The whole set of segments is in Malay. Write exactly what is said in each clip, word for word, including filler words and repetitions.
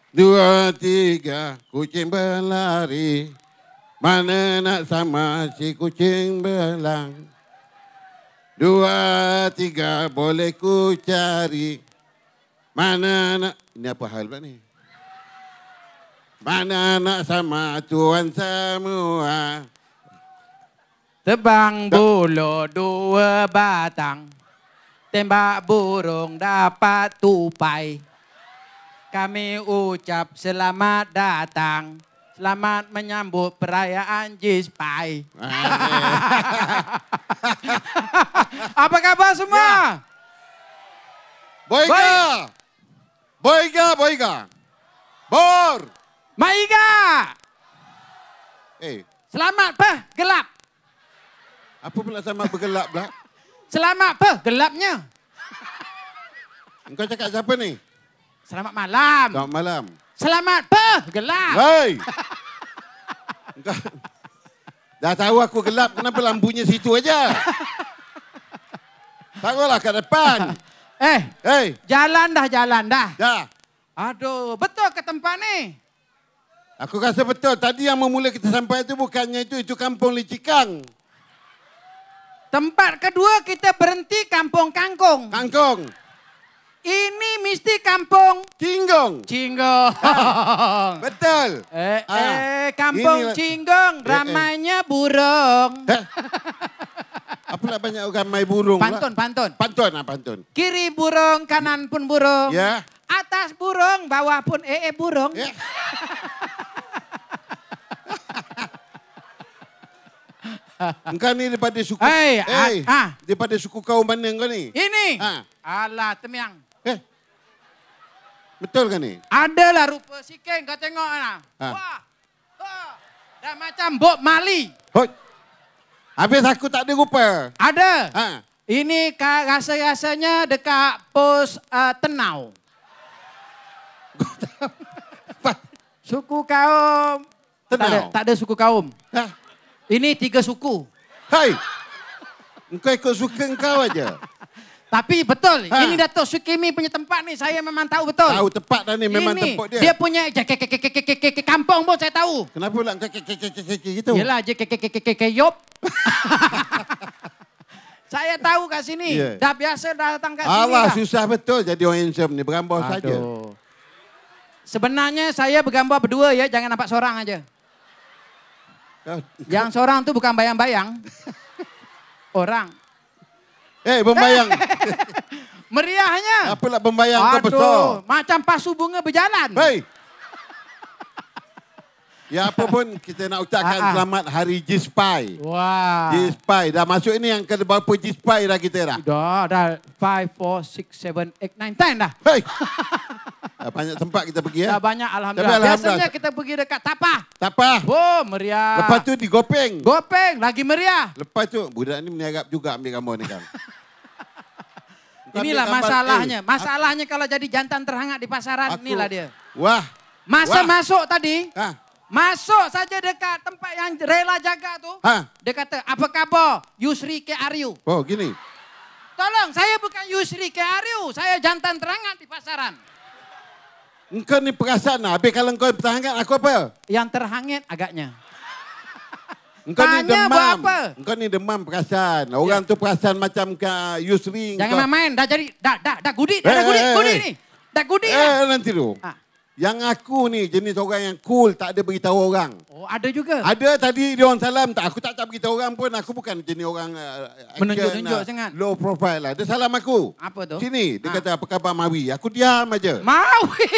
Dua, tiga, kucing berlari. Mana nak sama si kucing belang. Dua, tiga, boleh ku cari. Mana nak... Ini apa hal pula ni? Mana nak sama tuan semua. Tebang bulu dua batang. Tembak burung dapat tupai. Kami ucap selamat datang. Selamat menyambut perayaan Jispai. Apa kabar semua? Ya. Boyga. Baik. Boyga, Boyga. Bor. Maiga. Eh, Selamat pe gelap. apa pula sama bergelap pula? Selamat pe gelapnya. Engkau cakap siapa ni? Selamat malam. Selamat malam. Selamat pe gelap. Hei. Engkau dah tahu aku gelap, kenapa lampunya situ aja? Taruhlah kat depan. Eh, Hei, jalan dah, jalan dah. dah. Aduh, betul ke tempat ni? Aku rasa betul. Tadi yang memula kita sampai itu bukannya itu, itu kampung Licikang. Tempat kedua kita berhenti kampung kangkung. Kangkung. Ini mesti kampung Cinggong. Cinggong. Betul. eh, Ah, eh, kampung inilah- Cinggong, Eh, eh. ramainya burung. Eh, apa nak banyak orang main burung Pantun, pula? pantun. Pantun lah pantun. Kiri burung, kanan pun burung. Ya. Atas burung, bawah pun ee burung. Ya. Engkau ni daripada suku... Hei, eh, ah, ah. daripada suku kaum mana engkau ni? Ini. Ha. Alah, temiang. Eh, betul kan ni? Adalah rupa sikeng, kau tengok lah. Ha. Wah, wah. Dah macam Bob Marley. Hoi. Habis aku tak ada rupa. Ada. Ha. Ini ka- rasa-rasanya dekat pos uh, Tenau. Suku kaum. Tak ada, Tenau. tak ada suku kaum. Ha. Ini tiga suku. Hai. Engkau ikut suka engkau aja. Tapi betul, Ha. ini Datuk Sukimi punya tempat ni. Saya memang tahu betul. Tahu tepat dah ni memang ini, tempat dia. Dia punya je- ke- ke- ke- ke- ke- ke- ke- kampung pun saya tahu. Kenapa pula engkau kekek-kekek gitu? Yelah, je ke- ke- ke- ke- ke- ke- yop. Saya tahu kat sini. Ya. Dah biasa datang kat sini Allah dah. susah betul jadi orang handsome ni. Bergambar saja. Aduh. Sebenarnya saya bergambar berdua ya, jangan nampak seorang aja. Kau- Yang seorang tu bukan bayang-bayang. Orang. Eh, membayang. Meriahnya. Apalah membayang kau besar. Aduh, macam pasu bunga berjalan. Hei. Ya apa pun kita nak ucapkan Ah, ah. selamat hari Jispai. Wah. Jispai. Dah masuk ini yang ke berapa Jispai dah kita dah. Dah, dah. five, four, six, seven, eight, nine, ten dah. Hei. Dah banyak tempat kita pergi ya. Dah banyak Alhamdulillah. Tapi Alhamdulillah. Biasanya kita pergi dekat Tapah. Tak apa. Oh, meriah. Lepas tu di Gopeng. Gopeng, lagi meriah. Lepas tu budak ni meniarap juga ambil gambar ni kan. Kau Inilah ambil gambar, masalahnya. eh, Masalahnya kalau jadi jantan terhangat di pasaran, aku- inilah dia. Wah. Masa Wah. masuk tadi, Ha. masuk saja dekat tempat yang rela jaga tu. Ha. Dia kata, apa khabar? Yusri ke Aryu? Oh gini. Tolong, saya bukan Yusri ke Aryu. Saya jantan terangat di pasaran. Engkau ni perasan lah. Habis kalau engkau bertahankan aku apa? Yang terhangit agaknya. Engkau ni Tanya demam. buat apa? Engkau ni demam perasan. Orang tu perasan macam ke Yusri. Jangan engkau- main-main. Dah jadi, dah, dah, dah gudit. Dah, Eh, dah gudit, eh, gudit eh. ni. Dah gudit Eh dah. nanti tu. Ha. Yang aku ni jenis orang yang cool. Tak ada beritahu orang. Oh, ada juga. Ada tadi dia orang salam. Tak, aku tak tak beritahu orang pun. Aku bukan jenis orang uh, action, Menunjuk-nunjuk uh, sangat. low profile lah. Dia salam aku. Apa tu? Sini. Dia Ha. kata apa khabar Mawi. Aku diam aja. Maui.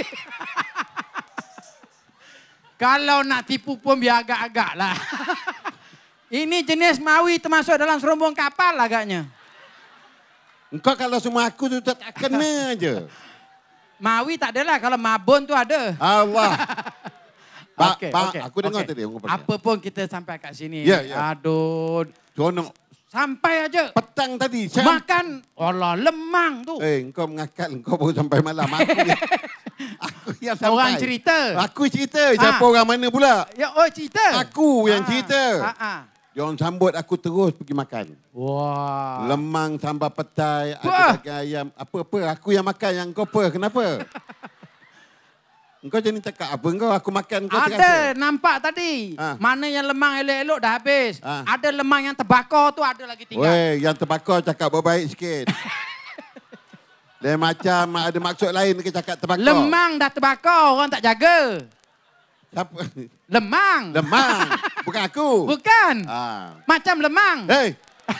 Kalau nak tipu pun biar agak-agak lah. Ini jenis Maui termasuk dalam serombong kapal agaknya. Engkau kalau semua aku tu tak, tak kena aja. Maui tak adalah, kalau Mabon tu ada. Allah. Ba, Okey, ba, okey, aku dengar okey. tadi. Aku pergi. Apa pun kita sampai kat sini. Ya, ya. Aduh. Seronok. Sampai aja. Petang tadi. Saya Makan. Allah, lemang tu. Eh, engkau mengakal. Engkau baru sampai malam. Aku yang, aku yang sampai. Orang cerita. Aku cerita. Ha. Siapa orang mana pula? Ya, oh cerita. Aku yang Ah, cerita. ah, ah. Dia orang sambut aku terus pergi makan. Wah. Lemang, sambal petai, Wah. ada daging ayam. Apa-apa. Aku yang makan yang kau apa. Kenapa? Engkau jangan cakap apa engkau, aku makan kau Ada, terasa. nampak tadi. Ha. Mana yang lemang elok-elok dah habis. Ha. Ada lemang yang terbakar tu ada lagi tinggal. Weh, yang terbakar cakap baik sikit. Dia macam ada maksud lain ke cakap terbakar. Lemang dah terbakar, orang tak jaga. Siapa? Lemang. Lemang. Bukan aku. Bukan. Ah. Macam lemang. Hei.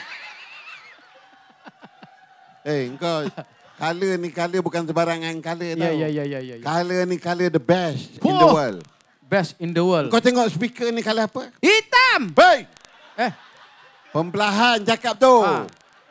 Hei, engkau color ni color bukan sebarangan color Ya, tau. ya, ya, ya, ya. ya. Color ni color the best in the Oh. world. Best in the world. Kau tengok speaker ni color apa? Hitam. Hei. Eh, Pembelahan cakap tu. Ha.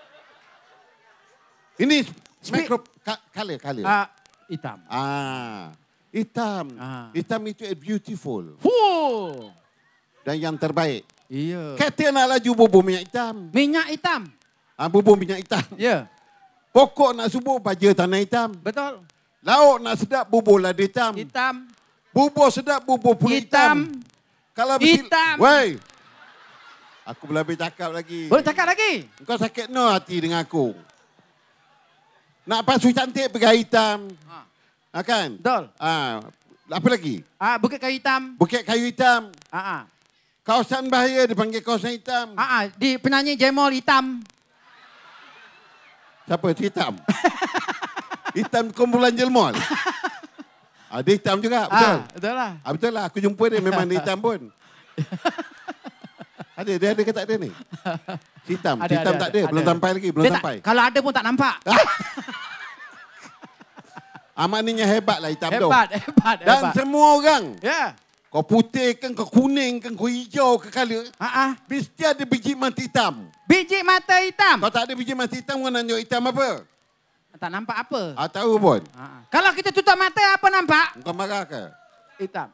Ini Spe- micro ka- color color. ah, hitam. Ah. Hitam. Ah. Hitam itu beautiful. Huh. Dan yang terbaik. Iya. Kata nak laju bubur minyak hitam. Minyak hitam. Ah, bubur minyak hitam. Ya, Pokok nak subur baja tanah hitam. betul. Lauk nak sedap bubur lada hitam. Hitam. Bubur sedap bubur pulut hitam. Hitam. Kalau betul. Hitam. Wey. Aku belum habis cakap lagi. Boleh cakap lagi? Kau sakit no hati dengan aku. Nak pasu cantik pergi hitam. Ha. Ha, kan? Betul. Ah, apa lagi? Ah, Bukit Kayu Hitam. Bukit Kayu Hitam. Ah, ah. Kawasan bahaya dipanggil kawasan hitam. Ah, ah. Di penyanyi Jemol hitam. Siapa? Hitam. Hitam kumpulan Jelmol. Ah, dia hitam juga, betul. Ah, betul lah. Ah, betul lah, aku jumpa dia memang dia hitam pun. Ada, dia ada ke tak ada ni? Hitam, Ada, hitam ada, tak ada, ada, belum ada. sampai lagi, belum Dia tak- sampai. Kalau ada pun tak nampak. Ah, maknanya hebat lah hitam tu. Hebat, hebat, Dan hebat. semua orang, Ya. kau putih ke, kau kuning ke, kau hijau ke color, Ah, ah. mesti ada biji mata hitam. Biji mata hitam. Kau tak ada biji mata hitam, kau nak tunjuk hitam apa? Tak nampak apa. Ah, tahu pun. Ah, ah. Kalau kita tutup mata apa nampak? Kau marah ke? Hitam.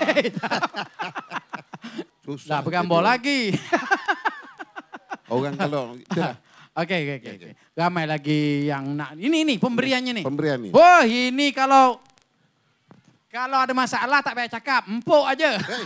Susah. Dah bergambar dia. lagi. Orang kalau, itulah, Okey, okey, okey. Okay. Ramai lagi yang nak. Ini, ini pemberiannya ni. pemberian ni. Wah, ini kalau kalau ada masalah tak payah cakap, empuk aja. Hey.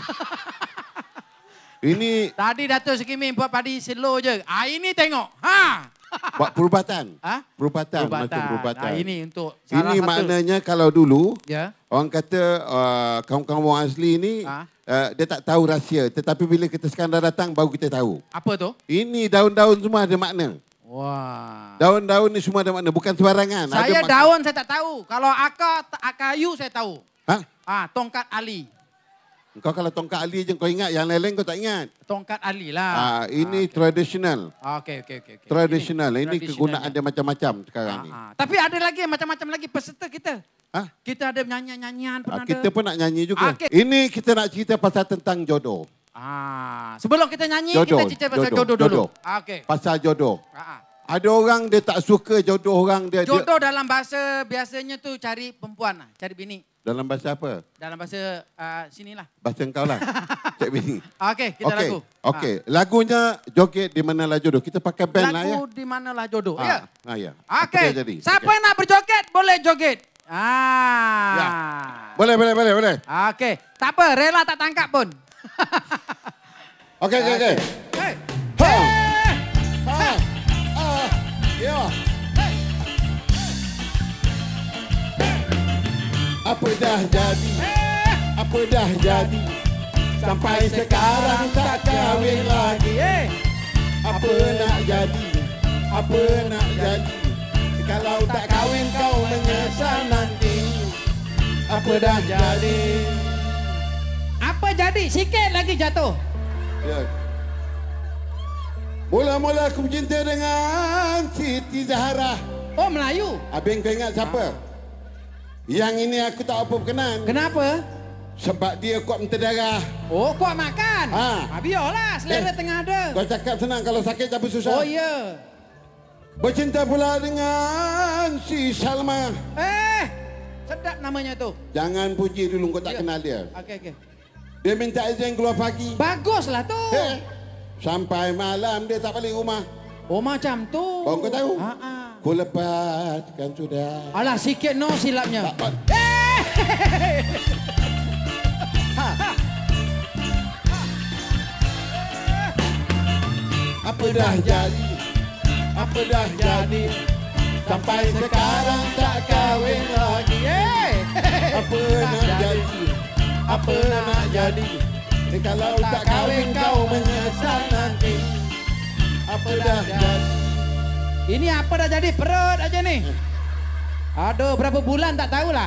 Ini Tadi Datuk Seri Kim buat padi slow je. Ah, ini tengok. Ha. buat perubatan. Ha? Perubatan, macam perubatan. Ah, ini untuk salah Ini satu. maknanya kalau dulu, Ya. orang kata uh, kawan-kawan orang asli ni, Ha? uh, dia tak tahu rahsia. Tetapi bila kita sekadar datang, baru kita tahu. Apa tu? Ini daun-daun semua ada makna. Wah. Daun-daun ni semua ada makna, bukan sembarangan. Ada Saya mak- daun saya tak tahu. Kalau akar, akar kayu saya tahu. Ha? Ah, tongkat Ali. Kau kalau tongkat Ali je kau ingat, yang lain-lain kau tak ingat. Tongkat Ali lah. Ah, ini tradisional. Ah, okey, okey, okey. okey. Tradisional. Ini, tradisional kegunaan ya. dia macam-macam sekarang Ah, ni. ah. Tapi ada lagi macam-macam lagi peserta kita. Ha? Kita ada nyanyian-nyanyian pun Ah, ada. kita pun nak nyanyi juga. Okey. Ini kita nak cerita pasal tentang jodoh. Ah, sebelum kita nyanyi Jodoh, kita cerita pasal jodoh, jodoh, dulu. jodoh. Ah, okey. Pasal jodoh. Ah, ah. Ada orang dia tak suka jodoh orang dia. dia Jodoh dalam bahasa biasanya tu cari perempuan lah, cari bini. dalam bahasa apa? Dalam bahasa uh, sinilah. Bahasa engkau lah. Cik Bini. Ah, okey, kita Okey. lagu. Okey. Lagunya Joget di Manalah Jodoh. Kita pakai Ah. band lah ya. Lagu di manalah jodoh. Ah, Ya. ah, ya. Apa Okey. dia jadi? Siapa Okey. yang nak berjoget boleh joget. Ah. Ya. Boleh, boleh, boleh, boleh. Okey. Tak apa, rela tak tangkap pun. Okey, okey, okey. Hey. Ha. Hey. Ha. Ah. Ya. Apa dah jadi? Apa dah jadi? Sampai sekarang tak kahwin lagi. Hey. Apa nak jadi? Apa nak jadi? Kalau tak kahwin kau menyesal nanti. Apa dah jadi? Apa jadi? Sikit lagi jatuh. Ya. Mula-mula aku bercinta dengan Siti Zahara. Oh, Melayu. Abang kau ingat siapa? Yang ini aku tak apa berkenan. Kenapa? Sebab dia kuat menterdarah. Oh, kuat makan. Ha. Ha, biarlah, selera Eh, tengah ada. Kau cakap senang, kalau sakit tapi susah. Oh, ya. Bercinta pula dengan si Salma. Eh, sedap namanya tu. Jangan puji dulu, kau tak Ya. kenal dia. Okey, okey. Dia minta izin keluar pagi. Baguslah tu. Eh, sampai malam dia tak balik rumah. Oh, macam tu. Baru kau tahu? Ha, ha. Ku lepaskan sudah. Alah, sikit no silapnya. Tak, Eh! apa dah jadi? Apa dah jadi? sampai sekarang tak kahwin lagi. Hey. Apa nak jadi? Apa nak jadi? Eh, kalau tak kahwin kau menyesal nanti. Apa dah jadi? Ini apa dah jadi? Perut aja nih. Aduh, berapa bulan tak tahulah.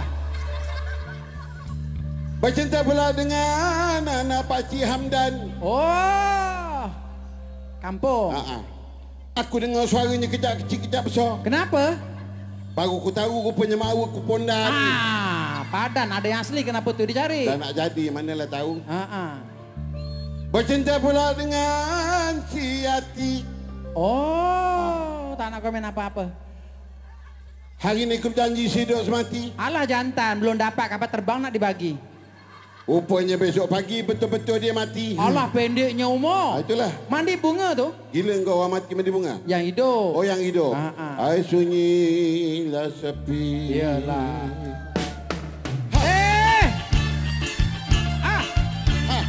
Bercinta pula dengan anak Pakcik Hamdan. Oh, kampung. Ha-ha. Aku dengar suaranya kejap kecil kejap besar. Kenapa? Baru aku tahu rupanya mak aku Pondan. Ah, padan ada yang asli, kenapa tu dicari? Dah nak jadi, manalah tahu. Ah, Bercinta pula dengan si Yati. oh, tak nak komen apa-apa. Hari ni aku berjanji si duk semati. Alah jantan, belum dapat kapal terbang nak dibagi. Rupanya besok pagi betul-betul dia mati. Alah pendeknya umur. Ha, itulah. Mandi bunga tu. Gila kau orang mati mandi bunga? Yang hidup. Oh yang hidup. Ha, ha. Ai sunyilah sepi. Iyalah. Eh! Ah! Ha.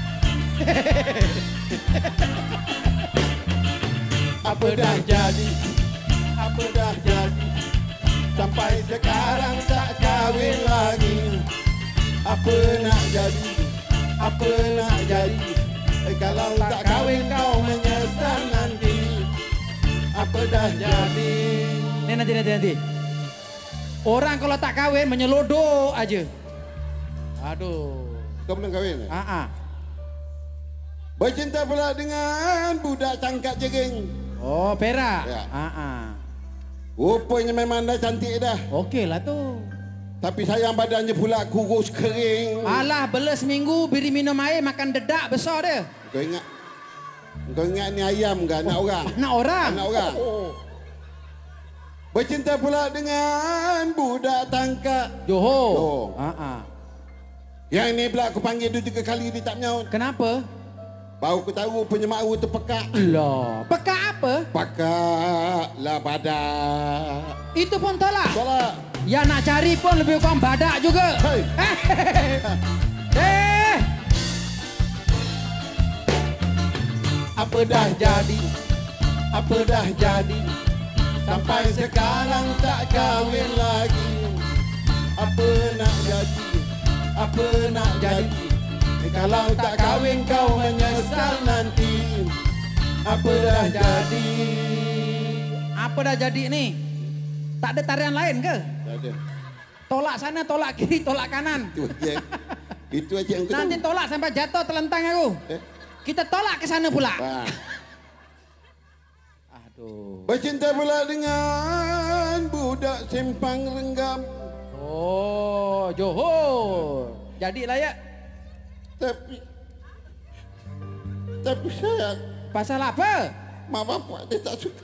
Apa dah jadi? Apa dah jadi? Sampai sekarang tak kahwin lagi. Apa nak jadi? Apa nak jadi? Eh, kalau tak kahwin kau menyesal nanti. Apa dah jadi? Ni nanti nanti nanti. Orang kalau tak kahwin menyelodok aja. Aduh. Kau belum kahwin? Ah ah. Bercinta pula dengan budak cangkat jering. Oh, perak. Ya. Ah ah. Rupanya memang dah cantik dah. Okeylah tu. Tapi sayang badannya pula kurus kering. Alah, bela seminggu beri minum air makan dedak besar dia. Kau ingat? Kau ingat ni ayam ke anak orang? Anak orang. Anak orang. Oh. Bercinta pula dengan budak tangkap. Johor. Johor. Ah ah. Yang ni pula aku panggil dua tiga kali dia tak menyaut. Kenapa? Baru aku tahu punya mak aku tu pekak. Lah, pekak apa? Pakak lah badak. Itu pun tolak. Tolak. Ya nak cari pun lebih kurang badak juga. Hei. Eh. Apa dah jadi? Apa dah jadi? Sampai sekarang tak kahwin lagi. Apa nak jadi? Apa nak jadi? Eh, kalau tak kahwin kau menyesal nanti. Apa dah jadi? Apa dah jadi ni? Tak ada tarian lain ke? Tak ada. Tolak sana, tolak kiri, tolak kanan. Itu aja. Itu aja yang aku tahu. Nanti tolak sampai jatuh telentang aku. Eh? Kita tolak ke sana pula. Wah. Aduh. Bercinta pula dengan budak simpang renggam. Oh, Johor. Jadilah ya. Tapi Tapi saya Pasal apa? mak bapak dia tak suka.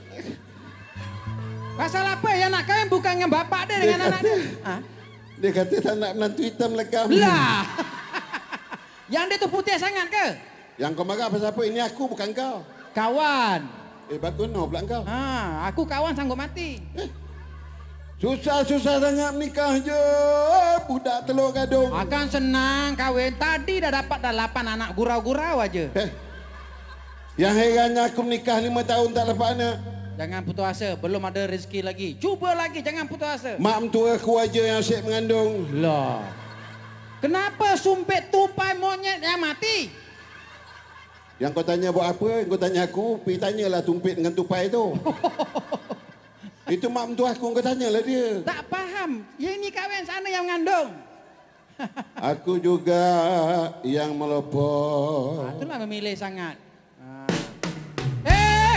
Pasal apa yang nak kahwin bukan dengan bapak dia, dengan Dia anak kata- dia? Ha? Dia kata tak nak menantu hitam legam. Lah. Yang dia tu putih sangat ke? Yang kau marah pasal apa? Ini aku bukan kau. Kawan. Eh bagus no pula kau. Ha, aku kawan sanggup mati. Susah-susah sangat menikah je. Budak telur gadung. Akan senang kahwin. Tadi dah dapat dah lapan anak gurau-gurau aja. Eh. Yang herannya aku menikah lima tahun tak dapat anak. Jangan putus asa, belum ada rezeki lagi. Cuba lagi, jangan putus asa. Mak mentua aku aja yang asyik mengandung. Lah. Kenapa sumpit tupai monyet yang mati? Yang kau tanya buat apa? Kau tanya aku, pergi tanyalah tumpit dengan tupai tu. Itu mak mentua aku, kau tanyalah dia. Tak faham. Yang ini kahwin sana yang mengandung. Aku juga yang melopor. Ah, itulah memilih sangat. Ah. Eh!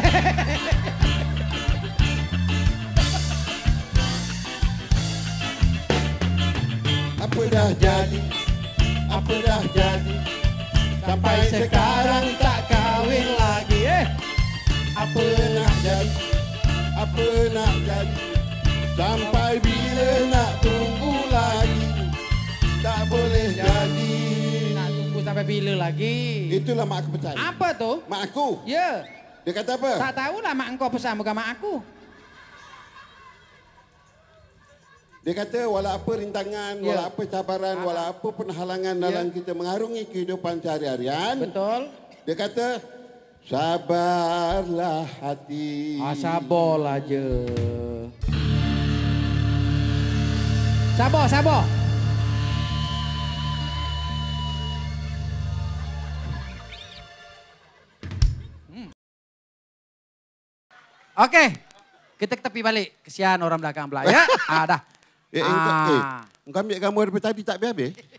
Apa dah jadi? Apa dah jadi? Sampai sekarang tak kahwin lagi. Eh, apa nak jadi? Apa nak jadi? Sampai bila nak tunggu lagi? Tak boleh jadi. Nak tunggu sampai bila lagi? Itulah mak aku pesan. Apa tu? Mak aku. Ya. Dia kata apa? Tak tahulah mak engkau pesan, bukan mak aku. Dia kata walau apa rintangan, Ya. walau apa cabaran, Ah. walau apa pun halangan Ya. dalam kita mengarungi kehidupan sehari-harian. Betul. Dia kata Sabarlah hati. Ah, sabarlah je. Sabar, sabar. Hmm. Okey. Kita tepi balik. Kesian orang belakang pula ya. Ah dah. Eh, eh, Ah. eh, kau ambil gambar daripada tadi tak habis-habis?